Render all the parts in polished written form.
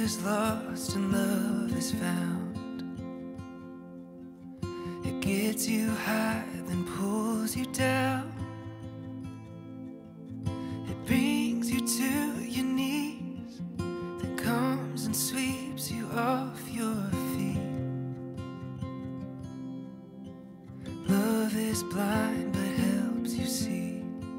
is lost and love is found. It gets you high, then pulls you down. It brings you to your knees, then comes and sweeps you off your feet. Love is blind but helps you see.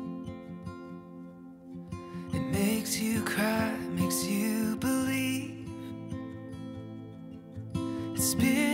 It makes you cry, makes you believe. It's